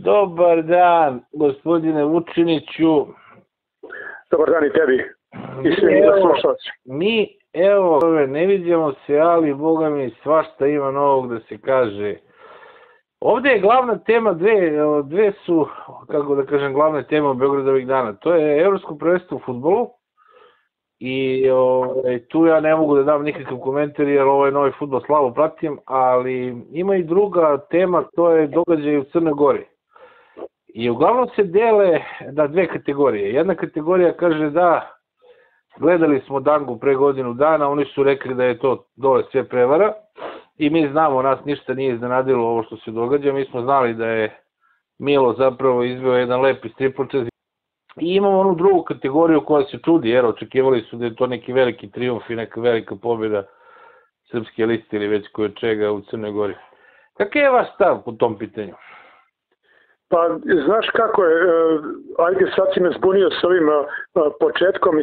Dobar dan, gospodine Vučiniću. Dobar dan i tebi. I svim slušalci. Evo, ne vidimo se, ali boga mi svašta ima novog da se kaže. Ovde je glavna tema, dve su, kako da kažem, glavne teme u Beogradu ovih dana. To je Evropsko prvenstvo u fudbalu i tu ja ne mogu da dam nikakav komentar jer ovo je novi fudbal, slabo pratim, ali ima i druga tema, to je događaj u Crnoj Gori. I uglavnom se dele na dve kategorije. Jedna kategorija kaže da gledali smo Dangu pre godinu dana, oni su rekli da je to dole sve prevara i mi znamo, nas ništa nije iznenadilo ovo što se događa, mi smo znali da je Milo zapravo izveo jedan lepi stripočez. I imamo onu drugu kategoriju koja se čudi, jer očekivali su da je to neki veliki trijumf i neka velika pobjeda srpske liste ili već koje čega u Crnoj Gori. Kakav je vaš stav po tom pitanju? Pa, znaš kako je, ajde sad si me zbunio s ovim početkom,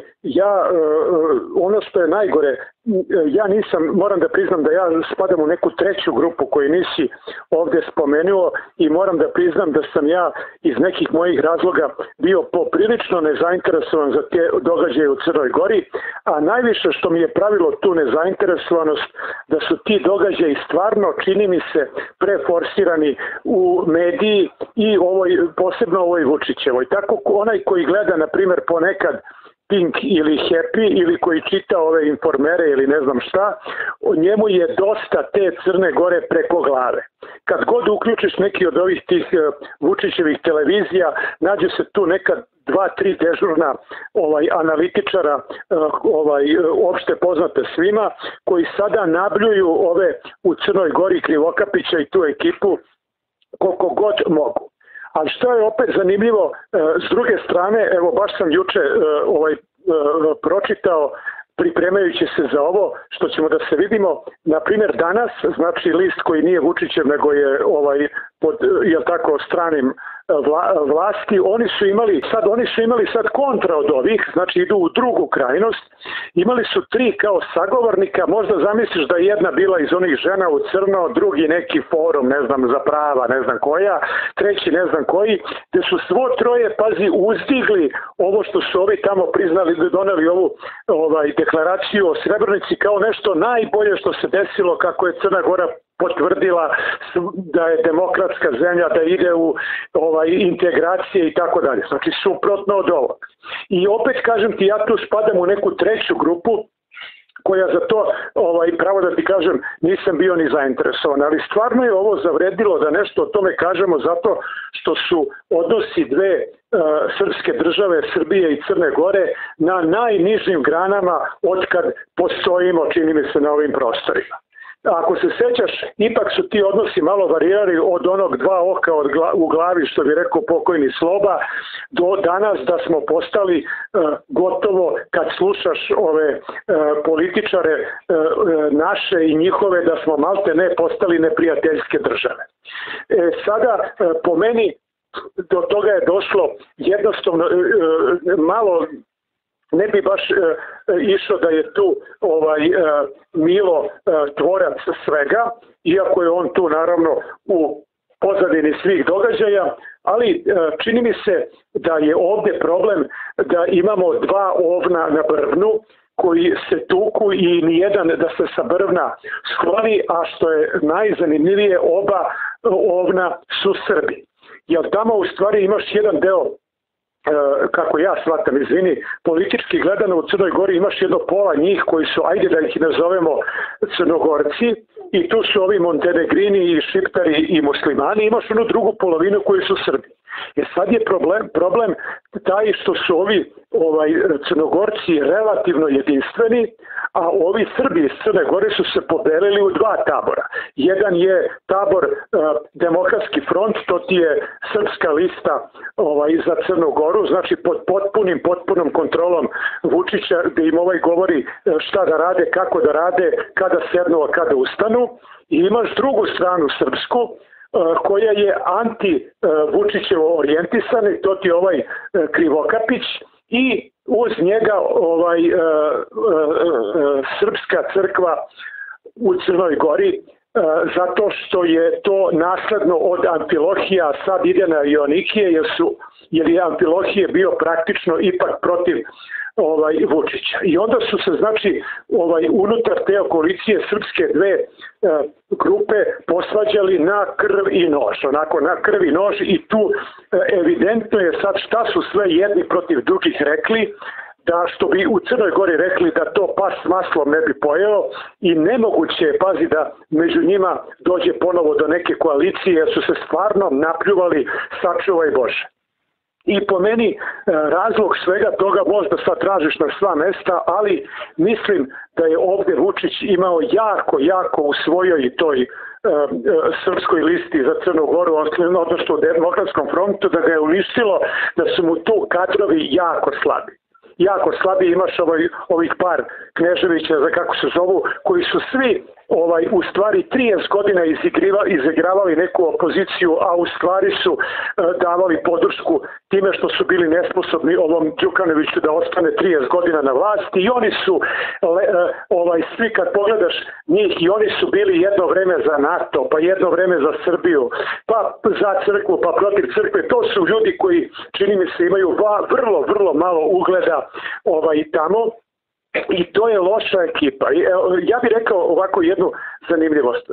ono što je najgore, ja nisam, moram da priznam da ja spadam u neku treću grupu koju nisi ovde spomenuo i moram da priznam da sam ja iz nekih mojih razloga bio poprilično nezainteresovan za te događaje u Crnoj Gori, a najviše što mi je pravilo tu nezainteresovanost da su ti događaji stvarno, čini mi se, preforsirani u mediji i posebno ovoj Vučićevoj. Tako onaj koji gleda, na primjer, ponekad Pink ili Happy ili koji čita ove informere ili ne znam šta, njemu je dosta te Crne Gore preko glave. Kad god uključiš neki od ovih tih Vučićevih televizija, nađe se tu nekad 2-3 dežurna analitičara opšte poznate svima, koji sada nabljuju ove u Crnoj Gori Krivokapića i tu ekipu koliko god mogu. Ali što je opet zanimljivo, s druge strane, evo baš sam juče pročitao, pripremajući se za ovo, što ćemo da se vidimo, na primjer danas, znači list koji nije Vučićev, nego je pod stranim vlasti, oni su imali sad kontra od ovih, znači idu u drugu krajnost, imali su 3 kao sagovornika, možda zamisliš da je jedna bila iz onih žena u crno, drugi neki forum, ne znam, za prava, ne znam koja, treći ne znam koji, gde su svo troje, pazi, uzdigli ovo što su ovi tamo priznali, doneli ovu deklaraciju o Srebrenici kao nešto najbolje što se desilo, kako je Crna Gora potvrdila da je demokratska zemlja, da ide u integracije i tako dalje. Znači, suprotno od ovog. I opet kažem ti, ja tu spadam u neku treću grupu koja za to, pravo da ti kažem, nisam bio ni zainteresovan. Ali stvarno je ovo zavredilo da nešto o tome kažemo zato što su odnosi dve srpske države, Srbije i Crne Gore, na najnižim granama otkad postojimo, čini mi se, na ovim prostorima. Ako se sećaš, ipak su ti odnosi malo varirali od onog 2 oka u glavi, što bi rekao pokojni Sloba, do danas da smo postali gotovo, kad slušaš ove političare naše i njihove, da smo malte ne postali neprijateljske države. Sada, po meni, do toga je došlo jednostavno malo. Ne bi baš išao da je tu Milo tvorac svega, iako je on tu naravno u pozadini svih događaja, ali čini mi se da je ovde problem da imamo 2 ovna na brvnu koji se tuku i nijedan da se sa brvna skloni, a što je najzanimljivije, oba ovna su Srbi. Jer tamo u stvari imaš jedan deo, kako ja shvatam, izvini, politički gledano u Crnoj Gori imaš jedno pola njih koji su, ajde da ih nazovemo Crnogorci, i tu su ovi Montenegrini i Šiptari i muslimani, imaš onu drugu polovinu koji su Srbi. Jer sad je problem taj što su ovi Crnogorci relativno jedinstveni, a ovi Srbi iz Crne Gore su se podelili u 2 tabora. Jedan je tabor Demokratski front, to ti je srpska lista za Crnu Goru, znači pod potpunom kontrolom Vučića, gde im govori šta da rade, kako da rade, kada sednu, a kada ustanu. I imaš drugu stranu srpsku, koja je anti-Vučićevo orijentisana, to ti je Krivokapić, i uz njega Srpska crkva u Crnoj Gori, zato što je to nasledno od Amfilohija, sad ide na Joanikije, jer je Amfilohije bio praktično ipak protiv Vučića. I onda su se, znači, unutar te koalicije srpske dve grupe posvađali na krv i nož, onako na krv i nož, i tu evidentno je sad šta su sve jedni protiv drugih rekli, da što bi u Crnoj Gori rekli da to pas s maslom ne bi pojeo, i nemoguće je, pazi, da među njima dođe ponovo do neke koalicije, jer su se stvarno napljuvali, sačuvaj Bože. I po meni razlog svega toga možda sad tražiš na sva mesta, ali mislim da je ovde Vučić imao jako u svojoj toj srpskoj listi za Crnu Goru, odnosno u Demokratskom frontu, da ga je uništilo, da su mu tu kadrovi jako slabi, imaš ovih par Kneževića, za kako se zovu, koji su svi u stvari 30 godina izigravali neku opoziciju, a u stvari su davali podršku time što su bili nesposobni ovom Đukanoviću da ostane 30 godina na vlasti, i oni su svi, kad pogledaš njih, i oni su bili jedno vreme za NATO, pa jedno vreme za Srbiju, pa za crkvu, pa protiv crkve. To su ljudi koji, čini mi se, imaju vrlo malo ugleda tamo. I to je loša ekipa. Ja bih rekao ovako jednu zanimljivost.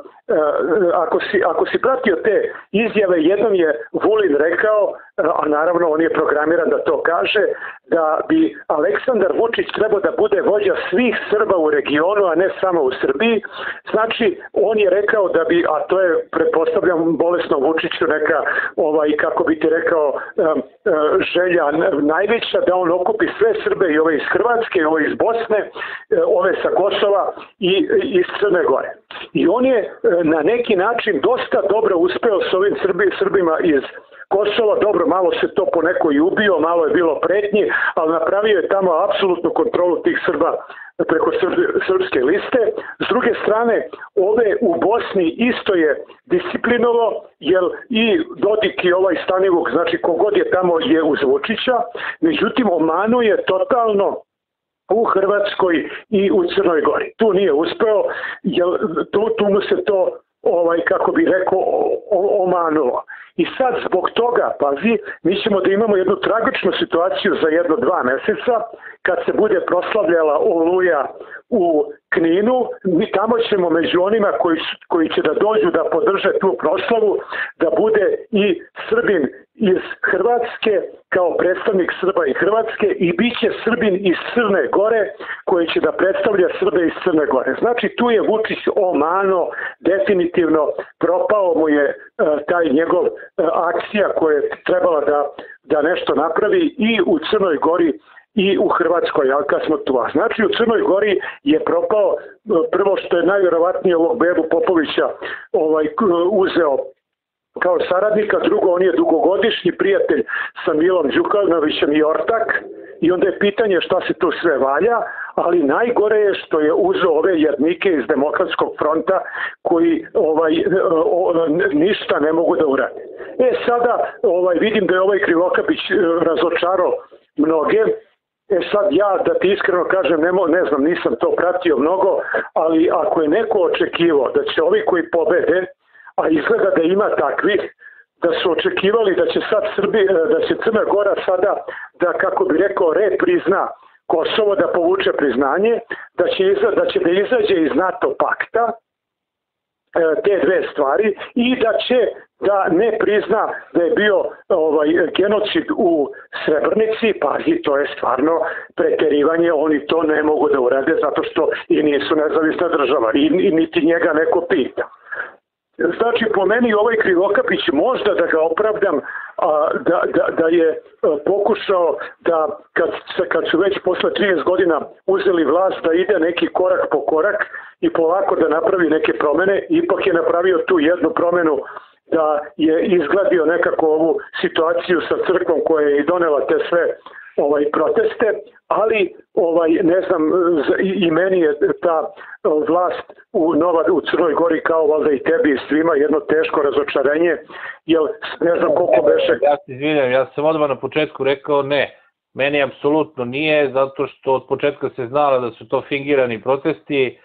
Ako si pratio te izjave, jednom je Vulin rekao, a naravno on je programiran da to kaže, da bi Aleksandar Vučić trebao da bude vođa svih Srba u regionu, a ne samo u Srbiji. Znači, on je rekao da bi, a to je, pretpostavljam, bolesno Vučiću neka, kako bi ti rekao, želja najveća, da on okupi sve Srbe, i ove iz Hrvatske, i ove iz Bosne, ove sa Kosova i iz Crne Gore. I on je na neki način dosta dobro uspeo s ovim Srbima iz Kosova. Dobro, malo se to poneko i ubio, malo je bilo pretnji, ali napravio je tamo apsolutnu kontrolu tih Srba preko srpske liste. S druge strane, ove u Bosni isto je disciplinovao, jer i Dodik i Stanivuk, znači kogod je tamo, je uz Vučića, međutim omano je totalno u Hrvatskoj i u Crnoj Gori. Tu nije uspeo, jer tu mu se to, kako bi rekao, omanulo. I sad zbog toga, pazi, mi ćemo da imamo jednu tragičnu situaciju za 1-2 meseca, kad se bude proslavljala Oluja u Kninu. Mi tamo ćemo među onima koji će da dođu da podrže tu proslavu, da bude i Srbin iz Hrvatske kao predstavnik Srba i Hrvatske, i bit će Srbin iz Crne Gore koji će da predstavlja Srbe iz Crne Gore. Znači, tu je Vučić omano, definitivno propao mu je taj njegov akcija koja je trebala da nešto napravi i u Crnoj Gori i u Hrvatskoj, ali kad smo tu. Znači, u Crnoj Gori je propao, prvo što je najvjerovatnije ovog Bebu Popovića uzeo kao saradnika, drugo, on je dugogodišnji prijatelj sa Milom Đukanovićem i ortak, i onda je pitanje šta se tu sve valja, ali najgore je što je uzeo ove jadnike iz Demokratskog fronta koji ništa ne mogu da urade. Sada vidim da je ovaj Krivokapić razočarao mnoge. Sad ja, da ti iskreno kažem, ne znam, nisam to pratio mnogo, ali ako je neko očekivao da će ovi koji pobede, a izgleda da ima takvih, da su očekivali da će sad da će Crna Gora sada da, kako bi rekao, reprizna Kosovo, da povuče priznanje, da će da izađe iz NATO pakta, te dve stvari, i da će da ne prizna da je bio genocid u Srebrnici. Pazi, to je stvarno preterivanje, oni to ne mogu da urade zato što i nisu nezavisna država i niti njega neko pita. Znači, po meni ovaj Krivokapić, možda da ga opravdam, da je pokušao da kad su već posle 30 godina uzeli vlast, da ide neki korak po korak i polako da napravi neke promene. Ipak je napravio tu jednu promenu, da je izgladio nekako ovu situaciju sa crkvom koja je i donela te sve proteste, ali ne znam, i meni je ta vlast u Crnoj Gori, kao valjda i tebi i svima, jedno teško razočarenje, jer ne znam koliko beše. Ja se izvinjam, ja sam odmah na početku rekao ne, meni apsolutno nije, zato što od početka se znalo da su to fingirani protesti.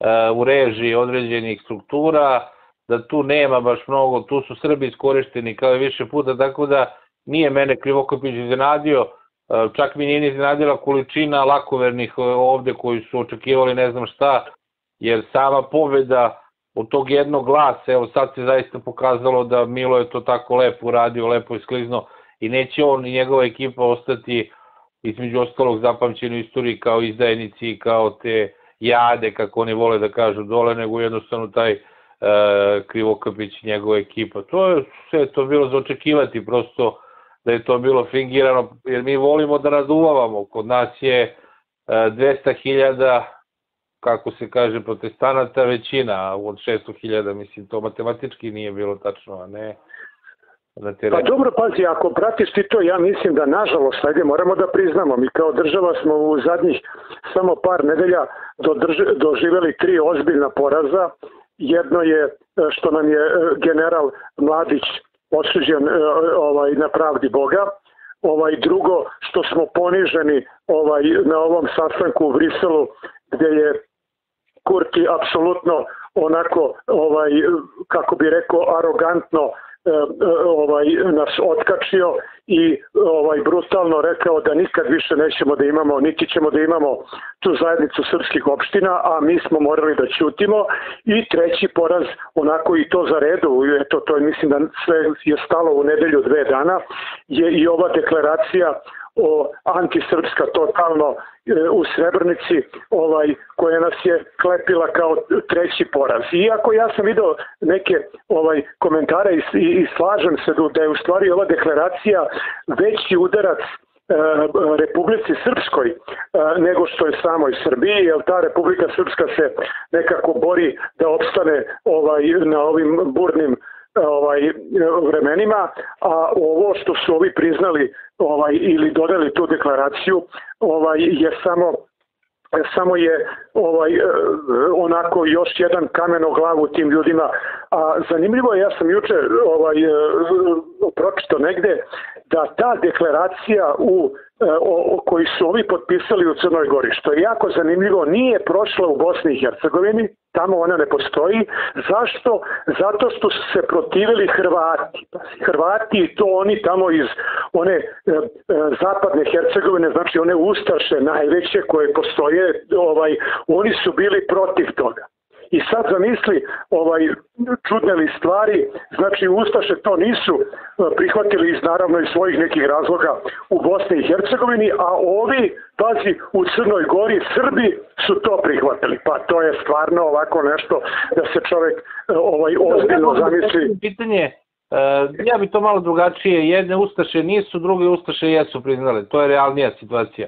u režiji određenih struktura, da tu nema baš mnogo, tu su Srbi iskorišteni kao i više puta, tako da nije mene Krivokapić iznenadio, čak mi nije iznenadila količina lakovernih ovde koji su očekivali ne znam šta, jer sama pobeda od tog jednog glasa, evo sad se zaista pokazalo da Milo je to tako lepo uradio, lepo isklizno i neće on i njegova ekipa ostati između ostalog zapamćeni u istoriji kao izdajnici, kao te jade, kako oni vole da kažu dole, nego jednostavno taj Krivokapić i njegova ekipa. To je sve to bilo za očekivati, prosto da je to bilo fingirano, jer mi volimo da naduvavamo. Kod nas je 200.000, kako se kaže, protestanata većina od 600.000, mislim, to matematički nije bilo tačno, a ne na terenu. Pa dobro, pazi, ako pratiš ti to, ja mislim da nažalost, ajde, moramo da priznamo, mi kao država smo u zadnjih samo par nedelja doživeli 3 ozbiljna poraza. Jedno je što nam je general Mladić osuđen na pravdi Boga. Drugo, što smo poniženi na ovom sastanku u Briselu, gde je Kurti apsolutno onako, kako bi rekao, arogantno nas otkačio i brutalno rekao da nikad više nećemo da imamo, niti ćemo da imamo tu zajednicu srpskih opština, a mi smo morali da ćutimo. I treći poraz, onako i to za redu, eto, to mislim da sve je stalo u nedelju 2 dana, je i ova deklaracija antisrpska totalno u Srebrnici, koja nas je klepila kao treći poraz. Iako ja sam video neke komentare i slažem se da je u stvari ova deklaracija veći udarac Republici Srpskoj nego što je samoj Srbiji, jer ta Republika Srpska se nekako bori da opstane na ovim burnim vremenima, a ovo što su ovi priznali ili dodali tu deklaraciju je samo je onako još jedan kamen o glavu tim ljudima. A zanimljivo je, ja sam juče pročitao negde da ta deklaracija koji su ovi potpisali u Crnoj Gori, što je jako zanimljivo, nije prošla u Bosni i Hercegovini, tamo ona ne postoji. Zašto? Zato što su se protivili Hrvati. Hrvati i to oni tamo iz one zapadne Hercegovine, znači one ustaše najveće koje postoje, oni su bili protiv toga. I sad zamisli čudne li stvari, znači ustaše to nisu prihvatili iz naravno iz svojih nekih razloga u Bosni i Hercegovini, a ovi, pazi, u Crnoj Gori Srbi su to prihvatili. Pa to je stvarno ovako nešto da se čovjek ozbiljno zamisli. Pitanje, ja bi to malo drugačije, jedne ustaše nisu, druge ustaše jesu priznale, to je realnija situacija.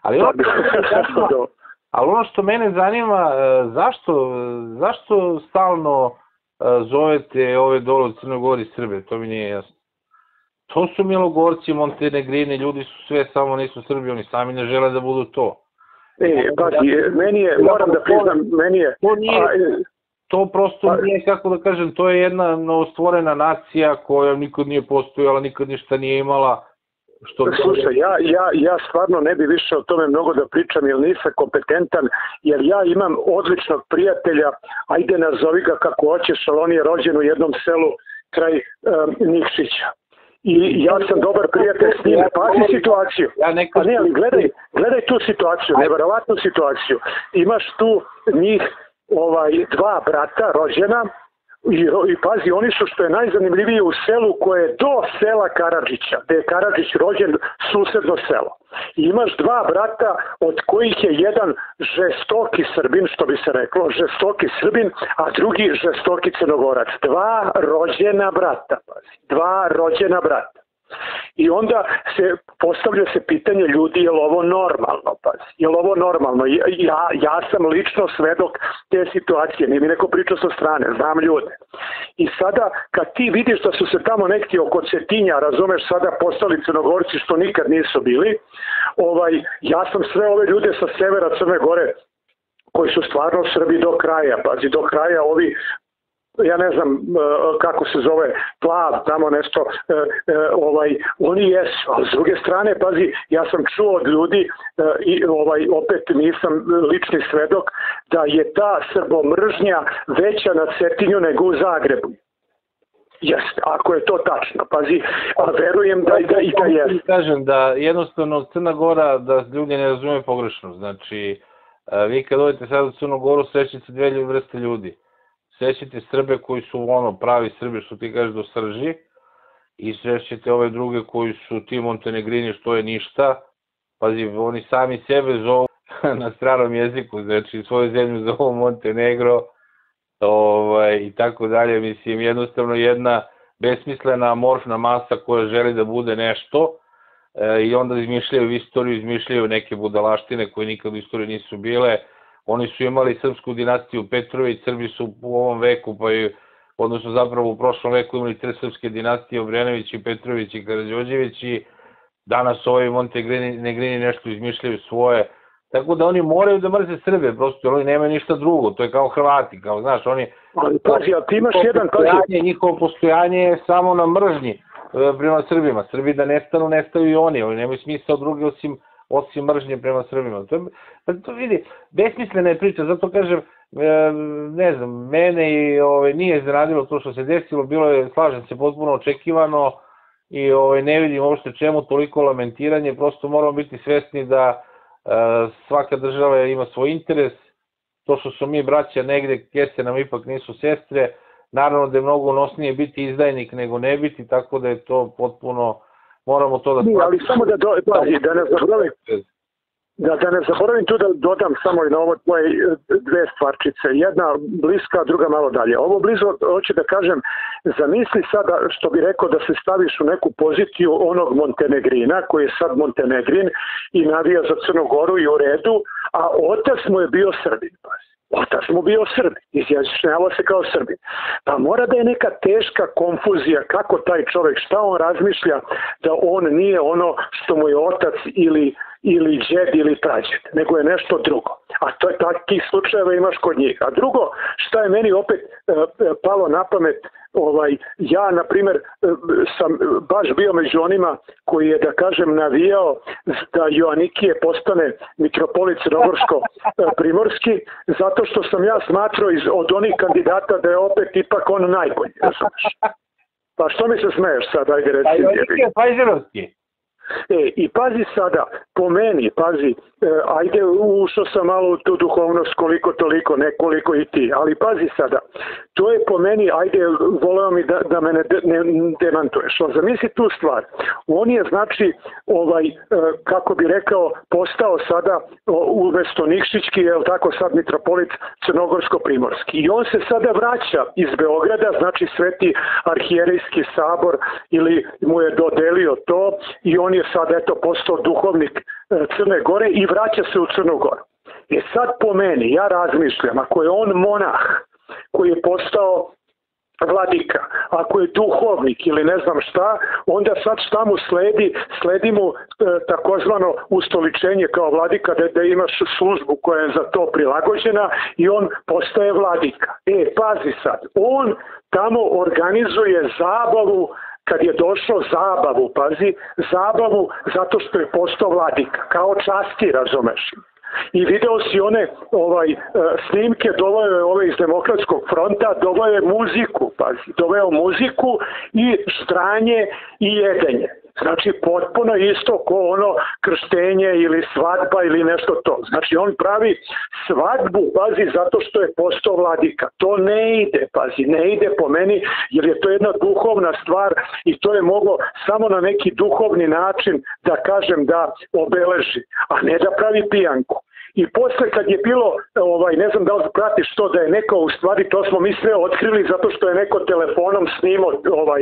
Ali ono što mene zanima, zašto stalno zovete ove dole u Crnoj Gori Srbe, to mi nije jasno. To su Milogorci, Montenegrini, ljudi su sve, samo nisu Srbi, oni sami ne žele da budu to. Meni je, moram da priznam, meni je... To prosto nije, kako da kažem, to je jedna novostvorena nacija koja nikad nije postojala, nikad ništa nije imala. Slušaj, ja stvarno ne bi više o tome mnogo da pričam jer nisam kompetentan, jer ja imam odličnog prijatelja, ajde nazovi ga kako hoćeš, ali on je rođen u jednom selu kraj Nikšića. I ja sam dobar prijatelj s njim, pazi situaciju. Pa ne, ali gledaj tu situaciju, neverovatnu situaciju. Imaš tu njih 2 brata rođena, i pazi, oni su, što je najzanimljivije, u selu koje je do sela Karadžića, gde je Karadžić rođen, susedno selo. I imaš 2 brata, od kojih je jedan žestoki Srbin, što bi se reklo, žestoki Srbin, a drugi žestoki Crnogorac. 2 rođena brata, pazi, 2 rođena brata. I onda postavlja se pitanje ljudi, je li ovo normalno? Pazi, je li ovo normalno? Ja sam lično svedok te situacije, nije mi neko pričao sa strane, znam ljude. I sada kad ti vidiš da su se tamo neki oko Cetinja, razumeš, sada postali Crnogorci što nikad nisu bili, ja sam sve ove ljude sa severa Crne Gore koji su stvarno Srbi do kraja, pazi, do kraja, ovi ja ne znam kako se zove, Plav, tamo nešto, oni jesu, ali s druge strane, pazi, ja sam čuo od ljudi, i opet nisam lični svedok, da je ta srbomržnja veća na Cetinju nego u Zagrebu. Jeste, ako je to tačno, pazi, a verujem da jeste. Kažem da jednostavno Crna Gora, da ljudi ne razume pogrešno, znači vi kad odete sad u Crnu Goru srećete dve vrste ljudi. Srećete Srbe koji su pravi Srbi, što ti kažeš do srži, i srećete ove druge koji su ti Montenegrini, što je ništa. Pazi, oni sami sebe zovu na stranom jeziku, znači svoju zemlju zovu Montenegro, i tako dalje. Mislim, jednostavno jedna besmislena amorfna masa koja želi da bude nešto, i onda izmišljaju istoriju, izmišljaju neke budalaštine koje nikad u istoriji nisu bile. Oni su imali srpsku dinastiju Petrović, Srbi su u ovom veku, odnosno zapravo u prošlom veku imali tre srpske dinastije, Obrenović i Petrović i Karađorđević, i danas ovi Montenegrini nešto izmišljaju svoje. Tako da oni moraju da mrze Srbe, prosto, jer oni nemaju ništa drugo, to je kao Hrvati, kao, znaš, oni... Ali pazi, ali ti imaš jedan... Njihovo postojanje je samo na mržnji prema Srbima. Srbi da nestanu, nestaju i oni nemaju smisla drugi osim mržnje prema Srbima. To vidi, besmislena je priča, zato kažem, ne znam, mene nije iznenadilo to što se desilo, bilo je, slažem se, potpuno očekivano i ne vidim uopšte čemu toliko lamentiranje, prosto moramo biti svesni da svaka država ima svoj interes, to što su mi braća negde, kese nam ipak nisu sestre, naravno da je mnogo unosnije biti izdajnik nego ne biti, tako da je to potpuno, moramo to da... Ali samo da ne zaboravim tu da dodam samo i na ovo tvoje dve stvarčice, jedna bliska, druga malo dalje. Ovo blizu hoće da kažem, zamisli sada što bi rekao da se staviš u neku poziciju onog Montenegrina koji je sad Montenegrin i navija za Crnu Goru i u redu, a otac mu je bio Srbin. Otac mu bio Srbin, izjašnjavao se kao Srbin. Pa mora da je neka teška konfuzija kako taj čovjek, šta on razmišlja da on nije ono što mu je otac ili džed ili prađed, nego je nešto drugo. A to je takih slučajeva imaš kod njih. A drugo, šta je meni opet palo na pamet, ja, na primjer, sam baš bio među onima koji je, da kažem, navijao da Joanikije postane mitropolit Crnogorsko-primorski, zato što sam ja smatrao od onih kandidata da je opet ipak on najbolji. Pa što mi se smeješ sad, ajde reci. Joanikije Pajzerovski. I pazi sada, po meni, ajde ušao sam malo u tu duhovnost koliko toliko, nekoliko i ti, ali pazi sada, to je po meni, ajde, voleo mi da me ne demantuješ, ali zamisli tu stvar, on je znači, kako bi rekao, postao sada umesto Nikšićki, je li tako sad mitropolit Crnogorsko-primorski, i on se sada vraća iz Beograda, znači Sveti arhijerejski sabor ili mu je dodelio to i on je sad postao duhovnik Crne Gore i vraća se u Crnu Goru. Sad po meni, ja razmišljam, ako je on monah koji je postao vladika, ako je duhovnik ili ne znam šta, onda sad šta mu sledi? Sledi mu takozvano ustoličenje kao vladika, da imaš službu koja je za to prilagođena i on postaje vladika. Pazi sad, on tamo organizuje zabavu. Kad je došao zabavu zato što je postao vladika, kao časti, razumeš. I video si one snimke, doveo je iz Demokratskog fronta, doveo muziku i štranje i jedenje. Znači potpuno isto ko ono krštenje ili svadba ili nešto to. Znači on pravi svadbu, zato što je postao vladika. To ne ide po meni, jer je to jedna duhovna stvar i to je moglo samo na neki duhovni način da kažem da obeleži, a ne da pravi pijanku. I posle kad je bilo, ne znam da li pratiš to, da je neko, u stvari to smo mi sve otkrili zato što je neko telefonom snimao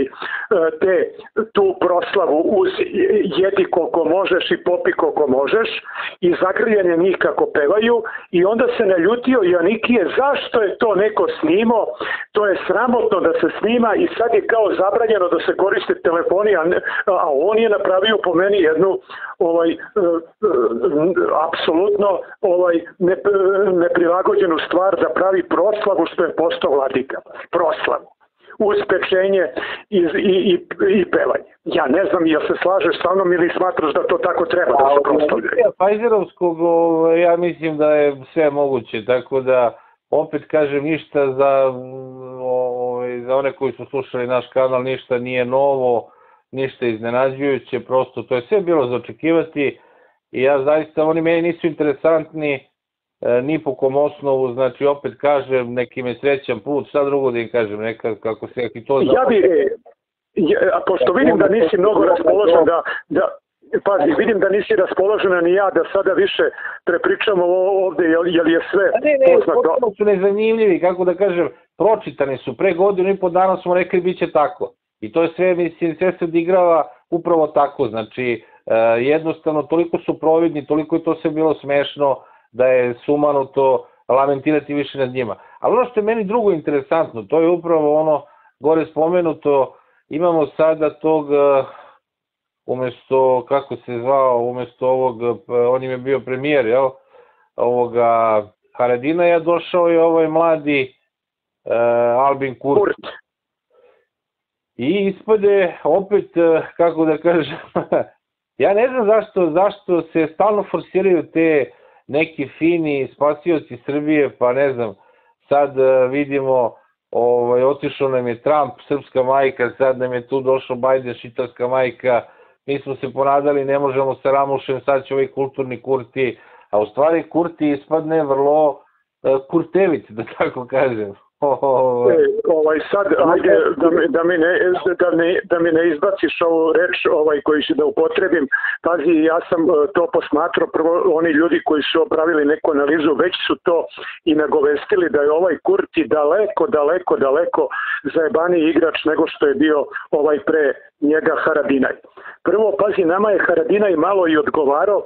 tu proslavu uz jedi koliko možeš i popi koliko možeš i zagrljanje njih kako pevaju i onda se naljutio Joanikije zašto je to neko snimao, to je sramotno da se snima i sad je kao zabranjeno da se koriste telefoni, a on je napravio po meni jednu apsolutno neprilagođenu stvar da pravi proslavu što je postao vladika. Proslavu. Uz pečenje i pevanje. Ja ne znam jel se slažeš sa mnom ili smatraš da to tako treba da se proslavljaju. Pfeizerovskog, ja mislim da je sve moguće, tako da opet kažem ništa za one koji su slušali naš kanal, ništa nije novo, ništa iznenađujuće, prosto to je sve bilo za očekivati i ja zaista, oni meni nisu interesantni ni po kom osnovu, znači opet kažem, neki me srećan put, šta drugo da im kažem, neka, kako se i to... Pošto vidim da nisi mnogo raspoložen pazi, vidim da nisi raspoložena ni ja da sada više prepričamo ovde, jer je sve poznato. Ne, potpuno su nezanimljivi, kako da kažem, pročitani su, pre godinu i po dana smo rekli bit će tako. I to je sve, mislim, sve se odigrava upravo tako, znači, jednostavno, toliko su providni, toliko je to sve bilo smešno, da je sumanuto lamentirati više nad njima. Ali ono što je meni drugo interesantno, to je upravo ono gore spomenuto, imamo sada tog, umesto, kako se zvao, umesto ovog, on im je bio premijer, jel, ovoga Haradinaja, došao je ovaj mladi Albin Kurti. I ispade opet, kako da kažem, ja ne znam zašto se stalno forsiraju te neki fini spasioci Srbije, pa ne znam, sad vidimo, otišao nam je Trump, srpska majka, sad nam je tu došao Biden, šiptarska majka, mi smo se ponadali, ne možemo sa Ramušem, sad će ovaj kulturni Kurti, a u stvari Kurti ispadne vrlo kurtevic, da tako kažem. Sad, ajde da mi ne izbaciš ovu reč koju ću da upotrebim. Pazi, ja sam to posmatrao, prvo oni ljudi koji su opravili neku analizu, već su to i nagovestili da je ovaj Kurti daleko zajebaniji igrač nego što je bio pre njega Haradinaj. Prvo, pazi, nama je Haradinaj malo i odgovarao,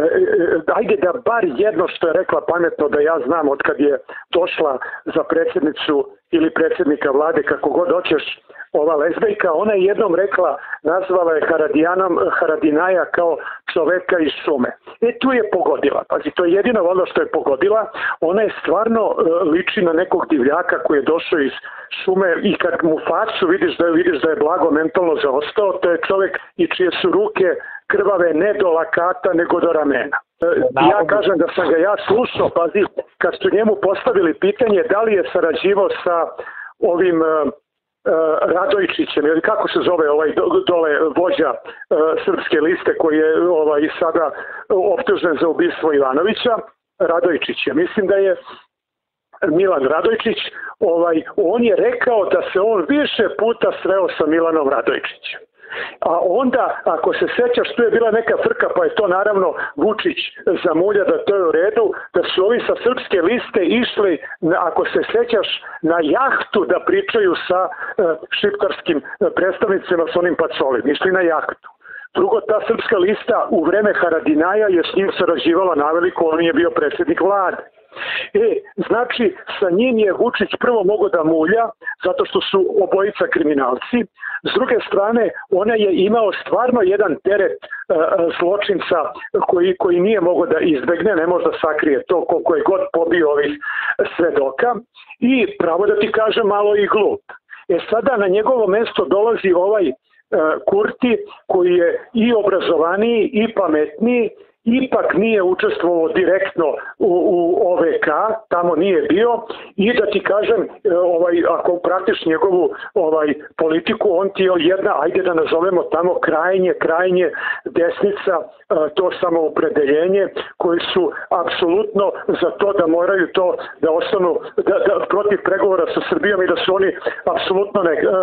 ajde da bar jedno što je rekla pametno da ja znam od kad je došla za predsjednicu ili predsjednika vlade, kako god hoćeš, ova lezbejka, ona je jednom rekla, nazvala je Haradinaja kao čoveka iz šume. Tu je pogodila, pazi, to je jedino ono što je pogodila, ona je stvarno liči na nekog divljaka koji je došao iz šume i kad mu facu vidiš da je blago mentalno zaostao, to je čovek i čije su ruke krvave ne do lakata nego do ramena. Ja kažem da sam ga ja slušao, pazi, kad su njemu postavili pitanje da li je sarađivao sa ovim Radojčićem, ili kako se zove ovaj dole vođa Srpske liste koji je sada optužen za ubistvo Ivanovića, Radojčić je, mislim da je Milan Radojčić, on je rekao da se on više puta sreo sa Milanom Radojčićem. A onda, ako se sećaš, tu je bila neka frka, pa je to naravno Vučić zamulja da to je u redu, da su ovi sa Srpske liste išli, ako se sećaš, na jahtu da pričaju sa šiptarskim predstavnicima, s onim Pacolim, išli na jahtu. Drugo, ta Srpska lista u vreme Haradinaja je s njim sarađivala naveliko, on je bio predsjednik vlade. Znači, sa njim je Vučić prvo mogao da mulja, zato što su obojica kriminalci. S druge strane, ona je imao stvarno jedan teret zločinca koji nije mogao da izbegne, ne može da sakrije to koliko je god pobio ovih svedoka. I pravo da ti kažem, malo i glup. Sada na njegovo mesto dolazi ovaj Kurti koji je i obrazovaniji i pametniji, ipak nije učestvovao direktno u OVK, tamo nije bio i da ti kažem, ako pratiš njegovu politiku, on ti je jedna, ajde da nazovemo tamo krajnje desnica, to samoopredeljenje, koji su apsolutno za to da moraju to da ostanu da protiv pregovora sa Srbijom i da su oni apsolutno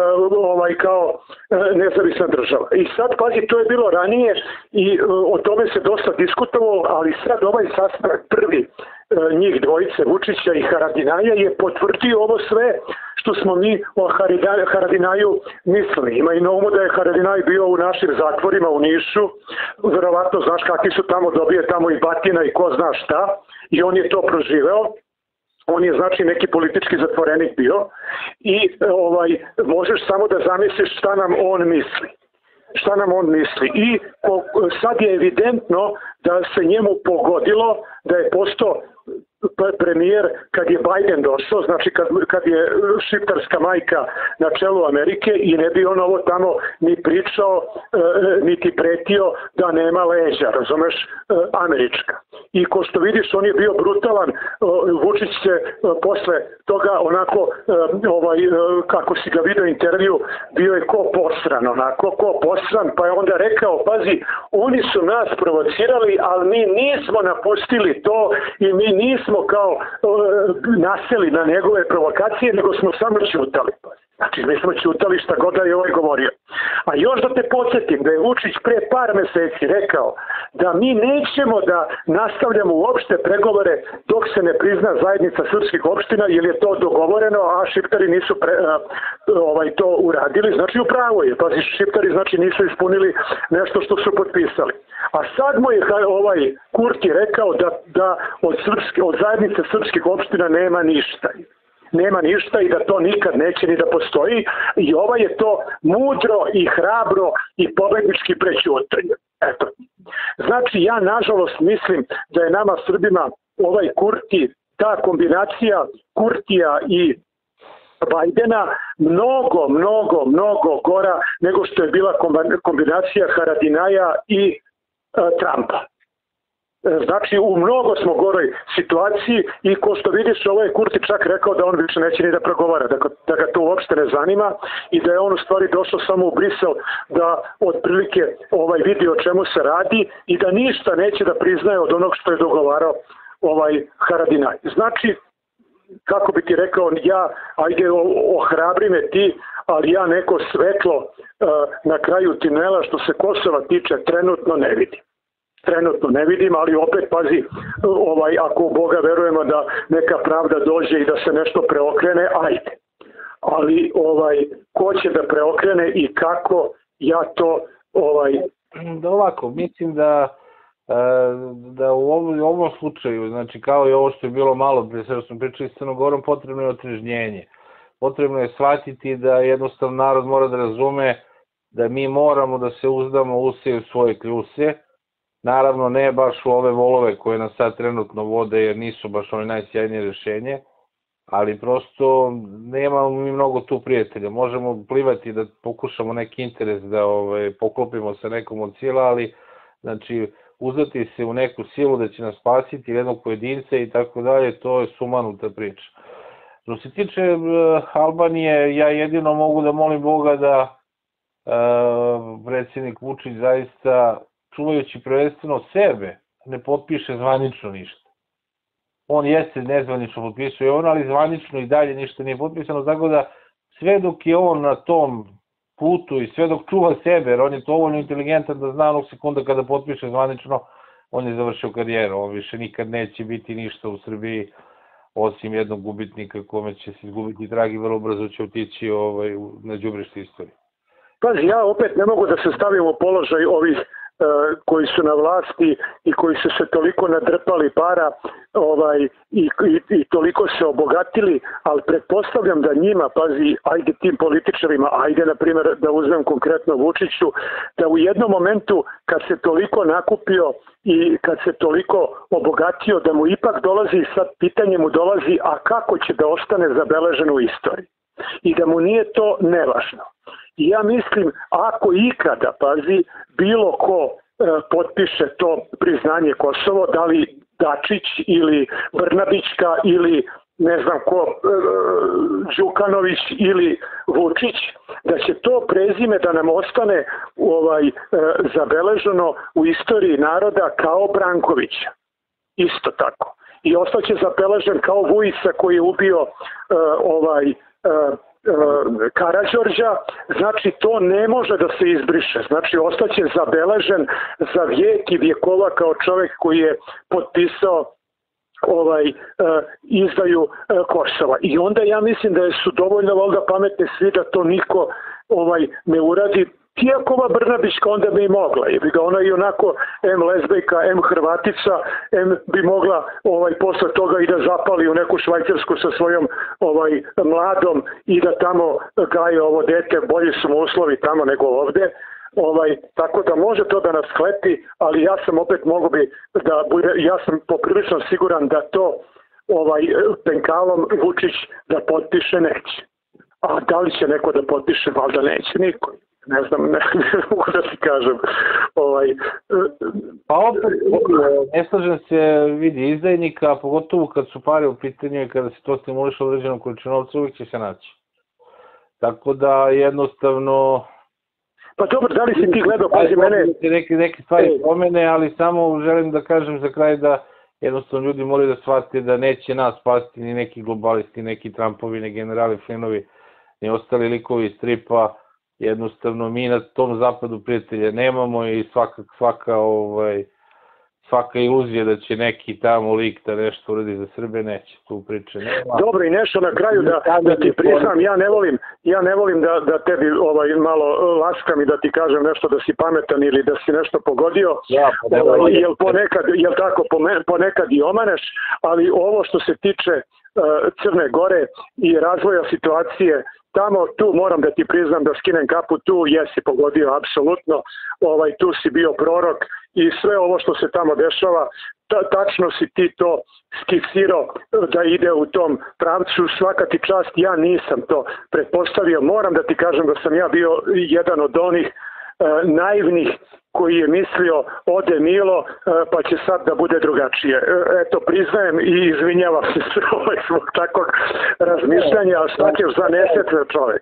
kao nezavisna država. I sad, pazi, to je bilo ranije i o tome se dosta diskutovalo, ali sad ovaj sastanak prvi njih dvojice, Vučića i Haradinaja, je potvrdio ovo sve što smo mi o Haradinaju mislili. Ima i na umu da je Haradinaj bio u našim zatvorima u Nišu, verovatno znaš kakvi su tamo, dobije tamo i batina i ko zna šta, i on je to proživeo. On je znači neki politički zatvorenik bio i možeš samo da zamisliš šta nam on misli. šta nam on misli. I sad je evidentno da se njemu pogodilo da je postao premijer kad je Biden došao, znači kad je šiptarska majka na čelu Amerike i ne bi on ovo tamo ni pričao, niti pretio da nema leđa, razumeš, američka. I ko što vidiš, on je bio brutalan, Vučić se posle toga onako, kako si ga vidio intervju, bio je ko posran, pa je onda rekao, pazi, oni su nas provocirali, ali mi nismo napustili to i mi nismo kao naseli na njegove provokacije, nego smo samo ćutali. Znači, mi smo ćutali šta god da je ovaj govorio. A još da te podsjetim da je Vučić pre par meseci rekao da mi nećemo da nastavljamo uopšte pregovore dok se ne prizna zajednica srpskih opština, jer je to dogovoreno, a šiptari nisu to uradili. Znači, upravo je. Pazi, šiptari znači nisu ispunili nešto što su potpisali. A sad mu je Kurti rekao da od zajednice srpskih opština nema ništa. Nema ništa i da to nikad neće ni da postoji, i je to mudro i hrabro i pobednički prećutanje. Eto. Znači, ja nažalost mislim da je nama Srbima ovaj Kurti, ta kombinacija Kurtija i Bajdena mnogo gora nego što je bila kombinacija Haradinaja i Trumpa. Znači, u mnogo smo goroj situaciji i ko što vidiš, ovo je Kurti čak rekao da on više neće ni da pregovara, da ga to uopšte ne zanima i da je on u stvari došao samo u Brisel da otprilike vidi o čemu se radi i da ništa neće da priznaje od onog što je dogovarao Haradinaj. Znači, kako bi ti rekao, ajde ohrabri me ti, ali ja neko svetlo na kraju tunela što se Kosova tiče trenutno ne vidim. Trenutno ne vidim, ali opet pazi, ako u Boga verujemo da neka pravda dođe i da se nešto preokrene, ajde. Ali ko će da preokrene i kako, ja to Da ovako, mislim da u ovom slučaju, znači kao i ovo što je bilo malo pre sve što smo pričali s Crnogorom, potrebno je otrežnjenje. Potrebno je shvatiti da jednostavno narod mora da razume da mi moramo da se uzdamo u svoje kljuse. Naravno, ne baš u ove volove koje nas sad trenutno vode, jer nisu baš one najsjajnije rešenje, ali prosto nemamo mi mnogo tu prijatelja. Možemo plivati da pokušamo neki interes da poklopimo sa nekom od sila, ali znači uzdati se u neku silu da će nas spasiti jednog pojedinca i tako dalje, to je sumanuta priča. Što se tiče Albanije, ja jedino mogu da molim Boga da predsjednik Vučić zaista, čuvajući prvenstveno sebe, ne potpiše zvanično ništa. On jeste nezvanično potpisuje on, ali zvanično i dalje ništa nije potpisano, tako da sve dok je on na tom putu i sve dok čuva sebe, jer on je dovoljno inteligentan da zna onog sekunda kada potpiše zvanično, on je završio karijeru, on više nikad neće biti ništa u Srbiji, osim jednog gubitnika kome će se izgubiti trag i vrlo brzo će otići na đubrište istorije. Pazi, ja opet ne mogu da se stavim u položaj ovih koji su na vlasti i koji su se toliko nadrpali para i toliko se obogatili, ali pretpostavljam da njima, pazi, ajde tim političarima, ajde na primjer da uzmem konkretno Vučiću, da u jednom momentu kad se toliko nakupio i kad se toliko obogatio, da mu ipak dolazi, sad pitanje mu dolazi, a kako će da ostane zabeleženo u istoriji i da mu nije to nevažno. I ja mislim, ako ikada, pazi, bilo ko potpiše to priznanje Kosovo, da li Dačić ili Brnabićka ili ne znam ko, Đukanović ili Vučić, da će to prezime da nam ostane zabeleženo u istoriji naroda kao Brankovića. Isto tako. I ostaće zabeležen kao Vujica koji je ubio Karađorđa, znači to ne može da se izbriše, znači ostaće zabeležen za vijek i vjekova kao čovjek koji je potpisao izdaju Kosova. I onda ja mislim da su dovoljno valjda pametni svi da to niko ne uradi. Iako Brnabićka onda bi mogla, jer bi ga ona i onako M lezbejka, M Hrvatica, M bi mogla posle toga i da zapali u neku Švajcarsku sa svojom mladom i da tamo gaje ovo dete, bolji su mu uslovi tamo nego ovde, tako da može to da nas klepi, ali ja sam opet mogu bi da bude, ja sam poprilično siguran da to penkalom Vučić da potpiše neće. A da li će neko da potpiše, valjda neće niko. Ne znam, ne mogu da ti kažem. Pa opet, ne slažem se, vidi, izdajnika, pogotovo kad su pare u pitanju i kada se to stimuliše određenom količinom novca, uvijek će se naći. Tako da jednostavno... Pa dobro, da li si ti gledao, pazi mene... Neke stvari promene, ali samo želim da kažem za kraj da jednostavno ljudi moraju da shvate da neće nas spasiti ni neki globalisti, neki Trumpovi, ni generali Flinovi, ni ostali likovi iz stripa. Jednostavno mi na tom zapadu prijatelja nemamo i svaka iluzija da će neki tamo lik da nešto uradi za Srbe, neće, tu priče nema. Dobro, i nešto na kraju da ti priznam, ja ne volim da tebi malo laskam i da ti kažem nešto da si pametan ili da si nešto pogodio, ponekad i omaneš, ali ovo što se tiče Crne Gore i razvoja situacije tamo, tu moram da ti priznam da skinem kapu, tu jesi pogodio apsolutno, tu si bio prorok i sve ovo što se tamo dešava, tačno si ti to skicirao da ide u tom pravcu, svaka ti čast, ja nisam to pretpostavio, moram da ti kažem da sam ja bio jedan od onih naivnih koji je mislio ode Milo, pa će sad da bude drugačije. Eto, priznajem i izvinjavam se zbog takvog razmišljanja, a šta ćeš za nesretne čovjek.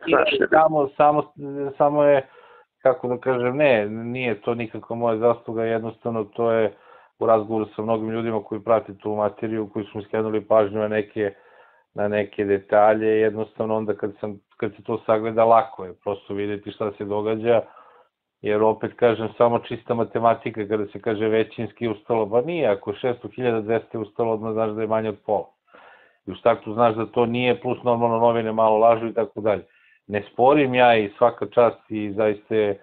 Samo je, kako da kažem, nije to nikako moja zasluga, jednostavno to je u razgovoru sa mnogim ljudima koji prate tu materiju, koji su mi skrenuli pažnju na neke detalje, jednostavno onda kad se to sagleda lako je prosto vidjeti šta se događa, jer opet kažem samo čista matematika kada se kaže većinski ustalo, ba nije, ako je 600.200 ustalo odmah znaš da je manje od pola. I u startu znaš da to nije, plus normalno novine malo lažu i tako dalje. Ne sporim ja i svaka čast i zaista je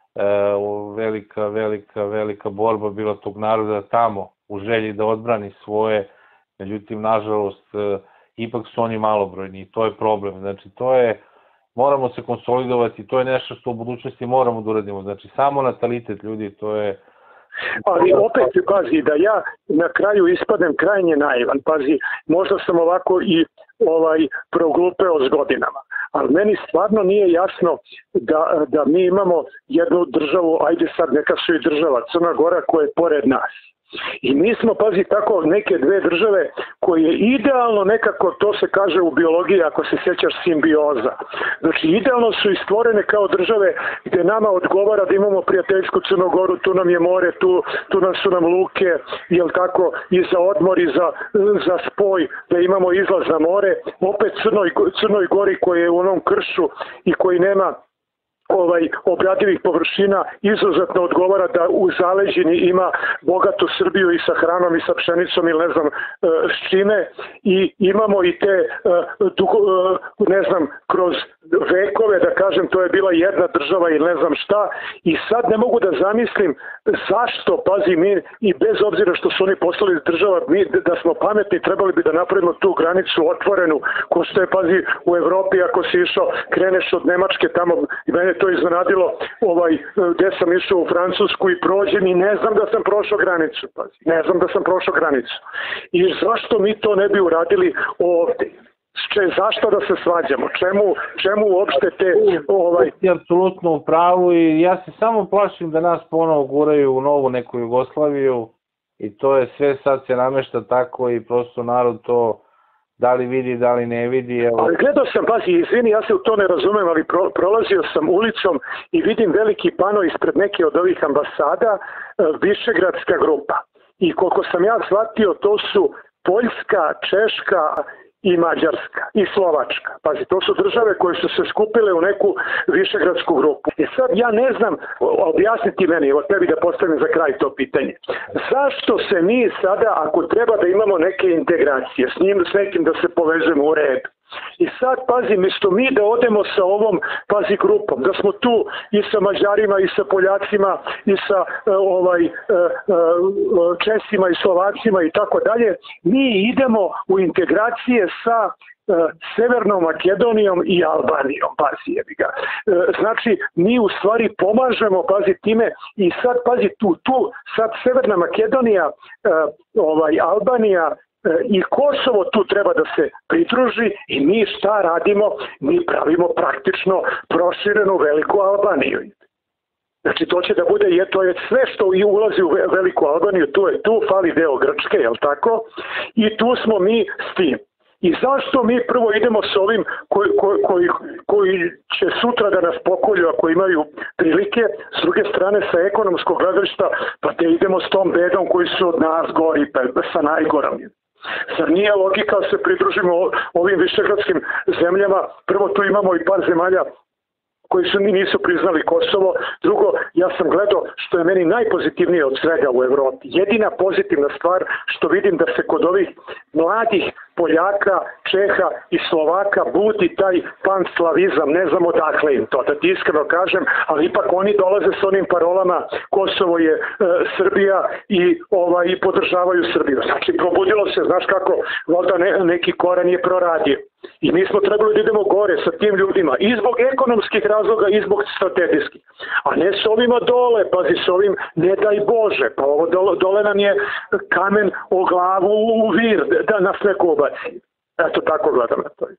velika borba bila tog naroda tamo u želji da odbrani svoje, međutim nažalost ipak su oni malobrojni i to je problem. Znači to je, moramo se konsolidovati, to je nešto što u budućnosti moramo da uradimo. Znači, samo natalitet ljudi, to je... Ali opet, pazi, da ja na kraju ispadnem krajnje naivan, pazi, možda sam ovako i proglupeo s godinama, ali meni stvarno nije jasno da mi imamo jednu državu, ajde sad neka su i država, Crna Gora koja je pored nas. I mi smo, pazi, tako neke dve države koje idealno nekako, to se kaže u biologiji, ako se sjećaš, simbioza. Znači, idealno su i stvorene kao države gde nama odgovara da imamo prijateljsku Crnu Goru, tu nam je more, tu su nam luke, jel tako, i za odmor i za spoj, da imamo izlaz na more. Opet Crnoj Gori koja je u onom kršu i koji nema obradivih površina, izuzetno odgovara da u zaleđini ima bogatu Srbiju i sa hranom i sa pšenicom ili ne znam s čime, i imamo i te ne znam, kroz vekove, da kažem, to je bila jedna država ili ne znam šta, i sad ne mogu da zamislim zašto, pazi, mi, i bez obzira što su oni postali država, mi da smo pametni trebali bi da napravimo tu granicu otvorenu, ko što je, pazi, u Evropi, ako si išao, kreneš od Nemačke tamo, i mene to iznenadilo, gde sam išao u Francusku i prođem i ne znam da sam prošao granicu, pazi, ne znam da sam prošao granicu. I zašto mi to ne bi uradili ovde? Zašto da se svađamo? Čemu uopšte te... Ti apsolutno u pravu i ja se samo plašim da nas ponovo guraju u novu neku Jugoslaviju i to je sve, sad se namešta tako i prosto narod to da li vidi, da li ne vidi. Ali gledao sam, pazi, izvini, ja se u to ne razumem, ali prolazio sam ulicom i vidim veliki pano ispred neke od ovih ambasada, Višegradska grupa. I koliko sam ja shvatio, to su Poljska, Češka i Mađarska i Slovačka. Pazi, to su države koje su se skupile u neku Višegradsku grupu. I sad ja ne znam, objasniti meni, evo tebi da postavim za kraj to pitanje. Zašto se mi sada, ako treba da imamo neke integracije, s nekim da se povežemo u red, I sad, pazi, mjesto mi da odemo sa ovom, pazi, grupom, da smo tu i sa Mađarima, i sa Poljacima, i sa Česima, i Slovacima i tako dalje, mi idemo u integracije sa Severnom Makedonijom i Albanijom, pazi, jebi ga. Znači, mi u stvari pomažemo, pazi, time, i sad, pazi, tu sad Severna Makedonija, Albanija i Kosovo tu treba da se pridruži i mi šta radimo? Mi pravimo praktično proširenu veliku Albaniju. Znači, to će da bude, to je sve što i ulazi u veliku Albaniju, tu fali deo Grčke, jel tako? I tu smo mi s tim. I zašto mi prvo idemo s ovim koji će sutra da nas pokolju ako imaju prilike, s druge strane sa ekonomskog gledišta, pa te idemo s tom bedom koji su od nas gori sa najgorom. Zar nije logika da se pridružimo ovim višegradskim zemljama? Prvo tu imamo i par zemalja koji nisu priznali Kosovo. Drugo, ja sam gledao što je meni najpozitivnije od svega u Evropi. Jedina pozitivna stvar što vidim da se kod ovih mladih Poljaka, Čeha i Slovaka budi taj panslavizam, ne znam odakle im to, da ti iskreno kažem, ali ipak oni dolaze s onim parolama Kosovo je Srbija i podržavaju Srbiju. Znači, probudilo se, znaš kako, valjda neki koran je proradio. I mi smo trebali da idemo gore sa tim ljudima i zbog ekonomskih razloga i zbog strategijskih. A ne s ovima dole, pazi, s ovim ne daj Bože, pa ovo dole nam je kamen o glavu u vir da nas neko ubaci. Eto, tako gledam na to.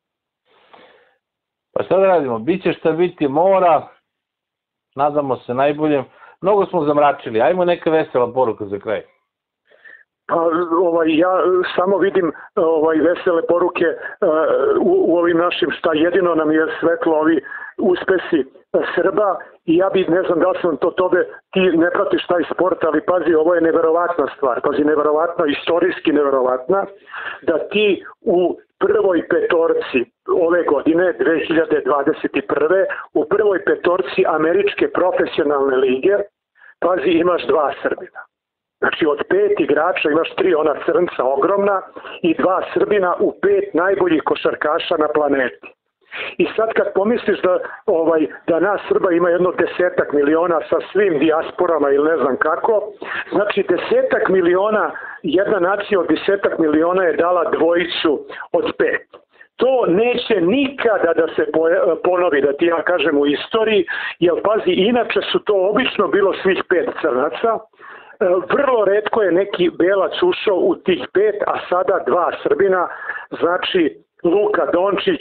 Pa šta da radimo? Biće šta biti mora, nadamo se najboljem. Mnogo smo zamračili, ajmo neka vesela poruka za kraj. Pa ja samo vidim vesele poruke u ovim našim, šta jedino nam je svetlo ovi uspesi Srba i ja bi, ne znam da li sam to tobe, ti ne pratiš taj sport, ali pazi, ovo je neverovatna stvar, pazi, neverovatno, istorijski neverovatna, da ti u prvoj petorci ove godine, 2021. u prvoj petorci američke profesionalne lige, pazi, imaš 2 Srbina. Znači, od 5 igrača imaš 3 ona crnca ogromna i 2 Srbina u 5 najboljih košarkaša na planeti. I sad kad pomisliš da nas Srba ima jedno 10 miliona sa svim dijasporama ili ne znam kako, znači 10 miliona, jedna nacija od 10 miliona je dala dvojicu od 5. To neće nikada da se ponovi, da ti ja kažem, u istoriji, jer pazi, inače su to obično bilo svih 5 crnaca. Vrlo retko je neki belac ušao u tih 5, a sada 2 Srbina, znači Luka Dončić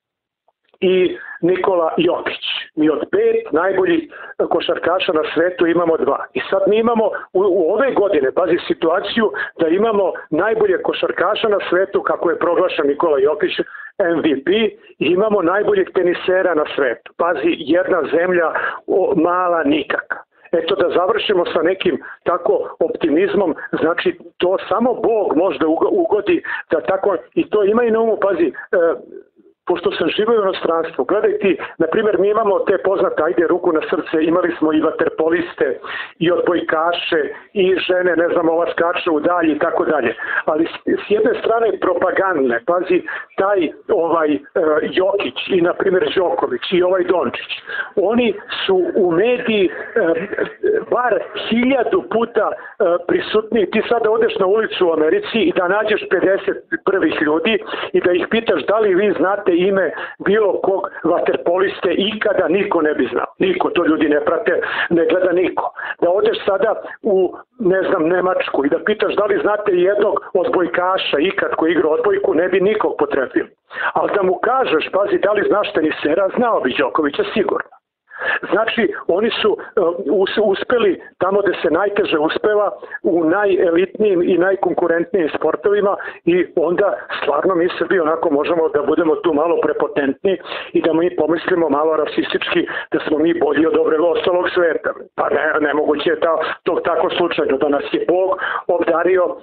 i Nikola Jokić. Mi od 5 najboljih košarkaša na svetu imamo 2. I sad mi imamo u ove godine, pazi, situaciju da imamo najbolje košarkaša na svetu, kako je proglašen Nikola Jokić, MVP, i imamo najboljeg tenisera na svetu. Pazi, jedna zemlja mala nikaka. Eto, da završimo sa nekim tako optimizmom, znači to samo Bog možda ugodi da tako, i to ima i na umu, pazi, pošto sam živio u inostranstvu, gledaj ti, na primjer, mi imamo te poznate, ajde ruku na srce, imali smo i vaterpoliste, i odbojkaše, i žene, ne znam, ova skače u dalji i tako dalje. Ali s jedne strane propagandne, pazi, taj Jokić i, na primjer, Đoković i ovaj Dončić, oni su u mediji bar 1000 puta prisutni. Ti sada odeš na ulicu u Americi i da nađeš 50 prvih ljudi i da ih pitaš da li vi znate ime bilo kog vaterpoliste ikada, niko ne bi znao. Niko, to ljudi ne prate, ne gleda niko. Da odeš sada u, ne znam, Nemačku i da pitaš da li znate jednog odbojkaša ikad koji igra odbojku, ne bi nikog potrefili. Ali da mu kažeš, pazi, da li znaš tenisera, znao bi Đokovića sigurno. Znači, oni su uspeli tamo gde se najteže uspeva, u najelitnijim i najkonkurentnijim sportovima, i onda stvarno mi Srbi onako možemo da budemo tu malo prepotentni i da mi pomislimo malo rasistički da smo mi bolji od ostalog sveta. Pa nemoguće je to tako slučajno, da nas je Bog obdario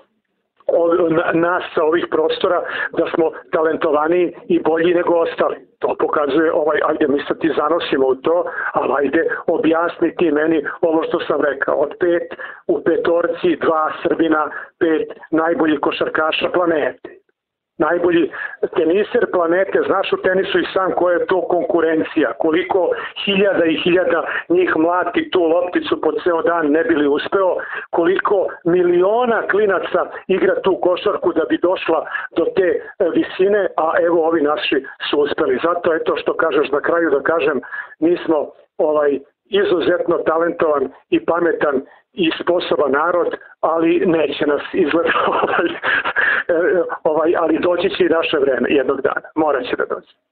nas sa ovih prostora da smo talentovaniji i bolji nego ostali. To pokazuje, ajde, mi se ti zanosimo u to, ali ajde objasni ti meni ovo što sam rekao. Od 5 u petorci, 2 Srbina, 5 najboljih košarkaša planete. najbolji teniser planete, znaš u tenisu i sam koja je to konkurencija, koliko hiljada i hiljada njih mlati tu lopticu po ceo dan ne bili uspeo, koliko miliona klinaca igra tu košarku da bi došla do te visine, a evo ovi naši su uspeli. Zato eto što kažeš na kraju da kažem, mi smo izuzetno talentovan i pametan i sposoban narod, ali neće nas izgleda ali doći će i naše vreme jednog dana, morat će da doći.